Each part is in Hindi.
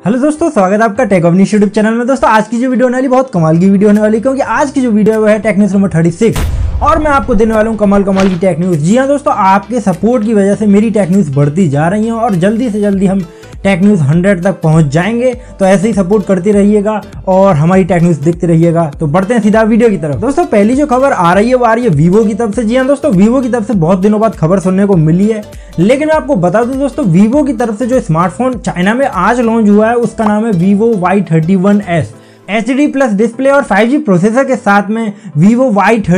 हेलो दोस्तों, स्वागत है आपका टेक अवनीश यूट्यूब चैनल में। दोस्तों आज की जो वीडियो होने वाली बहुत कमाल की वीडियो होने वाली, क्योंकि आज की जो वीडियो है वो है टेक न्यूज़ नंबर 36 और मैं आपको देने वाला हूँ कमाल की टेक न्यूज़। जी हाँ दोस्तों, आपके सपोर्ट की वजह से मेरी टेक न्यूज़ बढ़ती जा रही है और जल्दी से जल्दी हम टेक न्यूज़ 100 तक पहुंच जाएंगे। तो ऐसे ही सपोर्ट करते रहिएगा और हमारी टेक न्यूज़ देखते रहिएगा। तो बढ़ते हैं सीधा वीडियो की तरफ। दोस्तों पहली जो खबर आ रही है वो आ रही है वीवो की तरफ से। जी हाँ दोस्तों, वीवो की तरफ से बहुत दिनों बाद खबर सुनने को मिली है, लेकिन मैं आपको बता दूं दोस्तों, वीवो की तरफ से जो स्मार्टफोन चाइना में आज लॉन्च हुआ है उसका नाम है Vivo Y31s। HD plus display और 5G प्रोसेसर के साथ में वीवो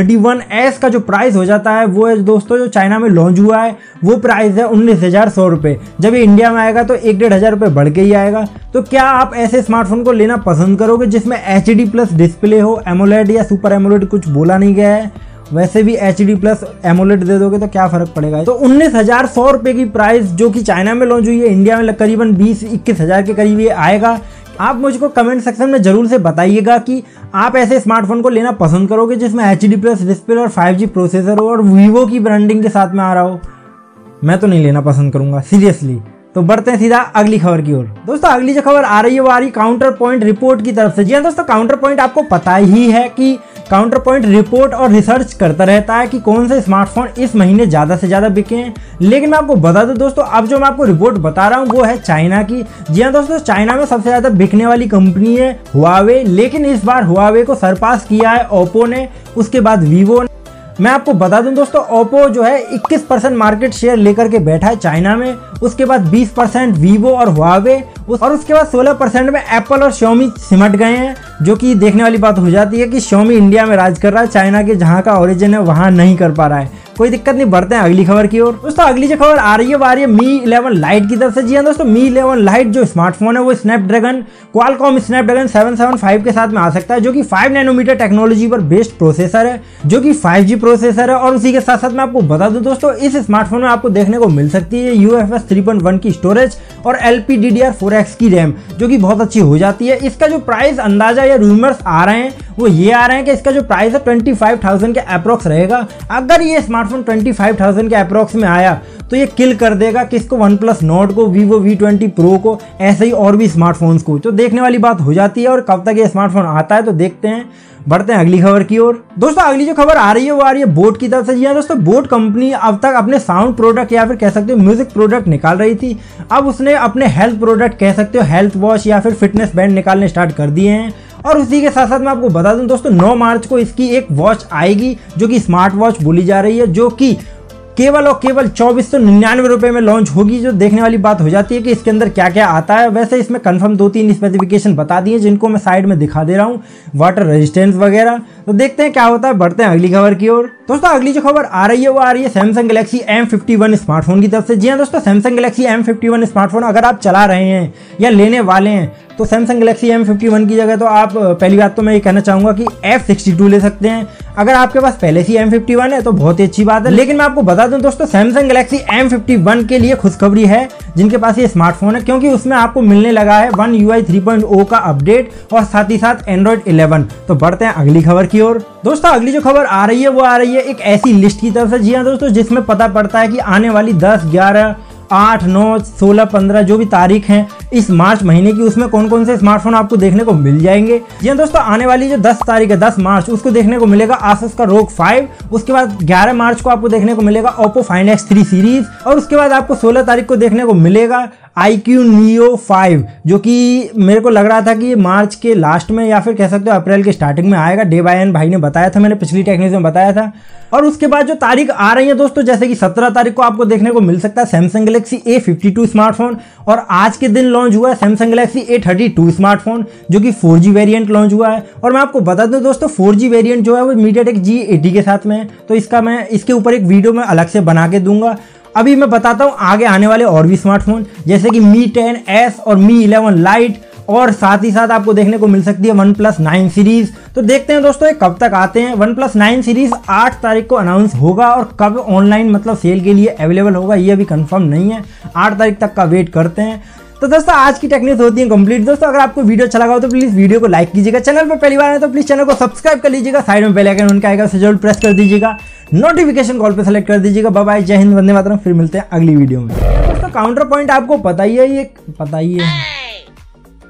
Y31s का जो प्राइस हो जाता है वो है दोस्तों, जो चाइना में लॉन्च हुआ है वो प्राइस है 19,100 रुपये। जब ये इंडिया में आएगा तो 1-1,500 रुपये बढ़ के ही आएगा। तो क्या आप ऐसे स्मार्टफोन को लेना पसंद करोगे जिसमें HD प्लस डिस्प्ले हो, एमोलेड या सुपर एमोलेड कुछ बोला नहीं गया है, वैसे भी HD प्लस एमोलेड दे दोगे तो क्या फर्क पड़ेगा। तो 19,100 रुपये की प्राइस जो कि चाइना में लॉन्च हुई है, इंडिया में करीबन 20-21 हज़ार के करीब ये आएगा। आप मुझको कमेंट सेक्शन में जरूर से बताइएगा कि आप ऐसे स्मार्टफोन को लेना पसंद करोगे जिसमें HD प्लस डिस्प्ले और 5G प्रोसेसर हो और वीवो की ब्रांडिंग के साथ में आ रहा हो। मैं तो नहीं लेना पसंद करूंगा सीरियसली। तो बढ़ते हैं सीधा अगली खबर की ओर। दोस्तों अगली जो खबर आ रही है वो आ रही काउंटर पॉइंट रिपोर्ट की तरफ से। जी हाँ दोस्तों, काउंटर पॉइंट आपको पता ही है कि काउंटर पॉइंट रिपोर्ट और रिसर्च करता रहता है कि कौन से स्मार्टफोन इस महीने ज़्यादा से ज़्यादा बिके हैं। लेकिन मैं आपको बता दूं दोस्तों, अब जो मैं आपको रिपोर्ट बता रहा हूँ वो है चाइना की। जी हाँ दोस्तों, चाइना में सबसे ज़्यादा बिकने वाली कंपनी है हुआवे, लेकिन इस बार हुआवे को सरपास किया है ओप्पो ने, उसके बाद वीवो ने। मैं आपको बता दूं दोस्तों, ओप्पो जो है 21% मार्केट शेयर लेकर के बैठा है चाइना में, उसके बाद 20% वीवो और हुआवे, और उसके बाद 16% में एप्पल और श्योमी सिमट गए हैं। जो कि देखने वाली बात हो जाती है कि श्योमी इंडिया में राज कर रहा है, चाइना के जहां का ओरिजिन है वहां नहीं कर पा रहा है। कोई दिक्कत नहीं, बढ़ते हैं अगली खबर की ओर। दोस्तों अगली जो खबर आ रही है वो आ रही है Mi 11 Lite की तरफ से। जी हाँ दोस्तों, Mi 11 Lite जो स्मार्टफोन है वो स्नैपड्रैगन क्वालकॉम स्नैपड्रैगन 775 के साथ में आ सकता है, जो कि 5 नैनोमीटर टेक्नोलॉजी पर बेस्ड प्रोसेसर है, जो कि 5G प्रोसेसर है। और उसी के साथ साथ मैं आपको बता दूं दोस्तों, इस स्मार्टफोन में आपको देखने को मिल सकती है UFS 3.1 की स्टोरेज और LPDDR4X की रैम, जो कि बहुत अच्छी हो जाती है। इसका जो प्राइस अंदाजा या रूमर्स आ रहे हैं वो ये आ रहे हैं कि इसका जो प्राइस है 25,000 के अप्रोक्स रहेगा। अगर ये स्मार्टफोन 25,000 के अप्रोक्स में आया तो ये किल कर देगा किसको, OnePlus Nord को, Vivo V20 Pro को, ऐसे ही और भी स्मार्टफोन्स को। तो देखने वाली बात हो जाती है और कब तक ये स्मार्टफोन आता है तो देखते हैं। बढ़ते हैं अगली खबर की ओर। दोस्तों अगली जो खबर आ रही है वो आ रही है बोट की तरफ से। जी हाँ दोस्तों, बोट कंपनी अब तक अपने साउंड प्रोडक्ट या फिर कह सकते हो म्यूजिक प्रोडक्ट निकाल रही थी, अब उसने अपने हेल्थ प्रोडक्ट कह सकते हो हेल्थ वॉच या फिर फिटनेस बैंड निकालने स्टार्ट कर दिए हैं। और उसी के साथ साथ मैं आपको बता दूं दोस्तों, 9 मार्च को इसकी एक वॉच आएगी जो कि स्मार्ट वॉच बोली जा रही है, जो कि केवल और केवल 2499 रुपये में लॉन्च होगी। जो देखने वाली बात हो जाती है कि इसके अंदर क्या क्या आता है। वैसे इसमें कंफर्म 2-3 स्पेसिफिकेशन बता दिए जिनको मैं साइड में दिखा दे रहा हूँ, वाटर रेजिस्टेंस वगैरह। तो देखते हैं क्या होता है। बढ़ते हैं अगली खबर की ओर। दोस्तों अगली जो खबर आ रही है वो आ रही है सैमसंग गैलेक्सी M51 स्मार्टफोन की तरफ से। जी हाँ दोस्तों, सैमसंग गैलेक्सी M51 स्मार्टफोन अगर आप चला रहे हैं या लेने वाले हैं तो सैमसंग गैलेक्सी M51 की जगह तो आप पहली बात तो मैं ये कहना चाहूँगा कि F62 ले सकते हैं। अगर आपके पास पहले से M51 है तो बहुत ही अच्छी बात है। लेकिन मैं आपको बता दूं दोस्तों, सैमसंग गैलेक्सी M51 के लिए खुशखबरी है जिनके पास ये स्मार्टफोन है, क्योंकि उसमें आपको मिलने लगा है One UI 3.0 का अपडेट और साथ ही साथ Android 11। तो बढ़ते हैं अगली खबर की ओर। दोस्तों अगली जो खबर आ रही है वो आ रही है एक ऐसी लिस्ट की तरफ से। जी हाँ दोस्तों, जिसमें पता पड़ता है कि आने वाली 10, 11, 8, 9, 16, 15 जो भी तारीख हैं इस मार्च महीने की, उसमें कौन कौन से स्मार्टफोन आपको देखने को मिल जाएंगे। जी हाँ दोस्तों, आने वाली जो 10 तारीख है 10 मार्च, उसको देखने को मिलेगा Asus का ROG 5। उसके बाद 11 मार्च को आपको देखने को मिलेगा Oppo Find X3 सीरीज, और उसके बाद आपको 16 तारीख को देखने को मिलेगा iQOO Neo 5, जो कि मेरे को लग रहा था कि मार्च के लास्ट में या फिर कह सकते हो अप्रैल के स्टार्टिंग में आएगा। डे बाय एन भाई ने बताया था, मैंने पिछली टेक न्यूज़ में बताया था। और उसके बाद जो तारीख आ रही है दोस्तों, जैसे कि 17 तारीख को आपको देखने को मिल सकता है सैमसंग गैलेक्सी A52 स्मार्टफोन, और आज के दिन लॉन्च हुआ है सैमसंग गैलेक्सी A32 स्मार्टफोन, जो कि 4G वेरिएंट लॉन्च हुआ है। और मैं आपको बता दूं दोस्तों, 4G वेरिएंट जो है वो MediaTek G80 के साथ में है, तो इसका मैं इसके ऊपर एक वीडियो में अलग से बना के दूंगा। अभी मैं बताता हूँ आगे आने वाले और भी स्मार्टफोन, जैसे कि Mi 10s और Mi 11 Lite, और साथ ही साथ आपको देखने को मिल सकती है OnePlus 9 सीरीज। तो देखते हैं दोस्तों ये कब तक आते हैं। OnePlus 9 सीरीज 8 तारीख को अनाउंस होगा, और कब ऑनलाइन मतलब सेल के लिए अवेलेबल होगा ये अभी कंफर्म नहीं है। 8 तारीख तक का वेट करते हैं। तो दोस्तों आज की टेक न्यूज़ होती है कंप्लीट। दोस्तों अगर आपको वीडियो अच्छा लगा हो तो प्लीज वीडियो को लाइक कीजिएगा, चैनल पर पहली बार है तो प्लीज चैनल को सब्सक्राइब कर लीजिएगा, साइड में बेल आइकन उनका आएगा उसे जरूर प्रेस कर दीजिएगा, नोटिफिकेशन कॉल पे सेलेक्ट कर दीजिएगा। बाय बाय, जय हिंद, वंदे मातरम। फिर मिलते हैं अगली वीडियो में। दोस्तों काउंटर पॉइंट आपको पता ही है, ये पता ही है।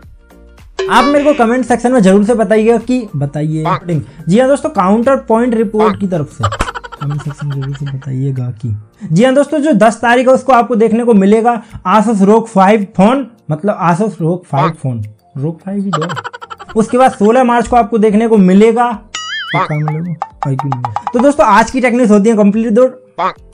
आप मेरे को कमेंट सेक्शन में जरूर से बताइए। जी हाँ दोस्तों, काउंटर पॉइंट रिपोर्ट की तरफ से कमेंट सेक्शन जरूर से बताइएगा कि जी हाँ दोस्तों, जो 10 तारीख है उसको आपको देखने को मिलेगा Asus ROG 5 फोन, मतलब Asus ROG 5 फोन, ROG 5 ही दो। उसके बाद 16 मार्च को आपको देखने को मिलेगा। तो दोस्तों आज की टेक न्यूज़ होती है कंप्लीट।